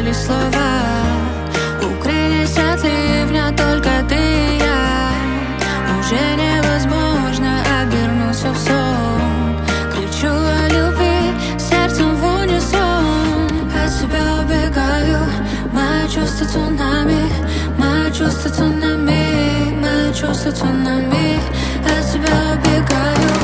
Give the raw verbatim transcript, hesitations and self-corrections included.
кончились слова, укрылись от ливня только ты и я. Уже невозможно обернуться в сон. Кричу о любви сердцем в унисон. От себя убегаю, мои чувства цунами, мои чувства цунами, мои чувства цунами. От себя убегаю.